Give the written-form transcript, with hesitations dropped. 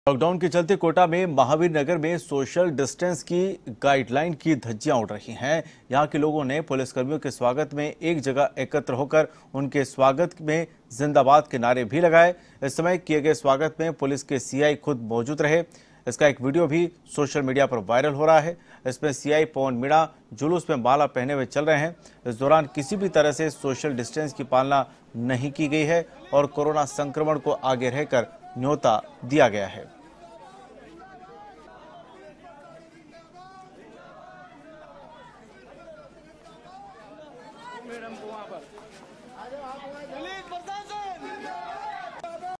Lockdown के चलते कोटा में महावीर नगर में सोशल डिस्टेंस की गाइडलाइन की धज्जियां उड़ रही हैं। यहां के लोगों ने पुलिसकर्मियों के स्वागत में एक जगह एकत्र होकर उनके स्वागत में जिंदाबाद के नारे भी लगाए। इस समय किए गए स्वागत में पुलिस के सीआई खुद मौजूद रहे। इसका एक वीडियो भी सोशल मीडिया पर वायरल हो रहा है। इसमें सीआई पवन मीणा जुलूस में माला पहने हुए चल रहे हैं। इस दौरान किसी भी तरह से सोशल डिस्टेंस की पालना नहीं की गई है और कोरोना संक्रमण को आगे रहकर न्योता दिया गया है। मैडम को वहां पर